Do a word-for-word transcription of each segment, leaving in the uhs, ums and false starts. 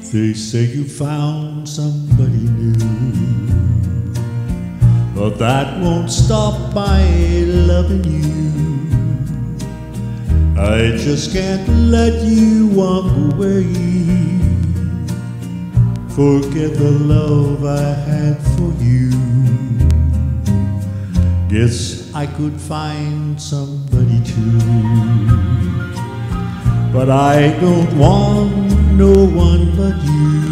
They say you found somebody new, but that won't stop my loving you. I just can't let you walk away. Forget the love I had for you. Guess I could find somebody too, but I don't want no one but you.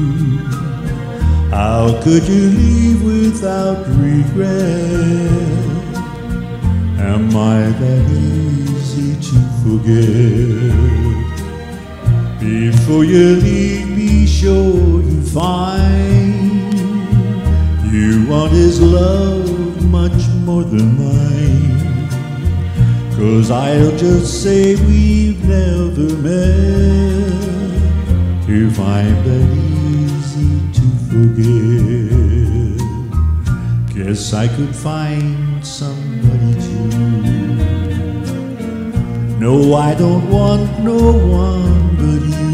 How could you leave without regret? Am I that easy to forget? Before you leave, be sure you find you want his love much more than mine. 'Cause I'll just say we've never met if I'm that easy to forget. Guess I could find somebody too. No, I don't want no one but you.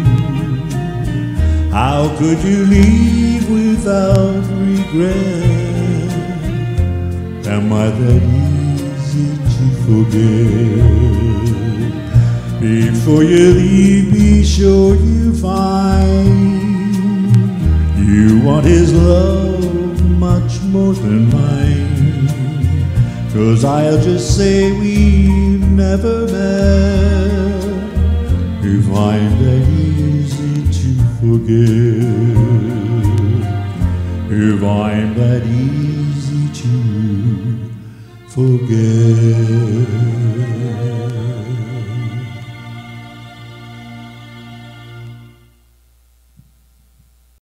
How could you leave without regret? Am I that easy to forget? Before you leave, be sure you find you want his love much more than mine. 'Cause I'll just say we've never met if I'm that easy to forget. If I'm that easy to forget.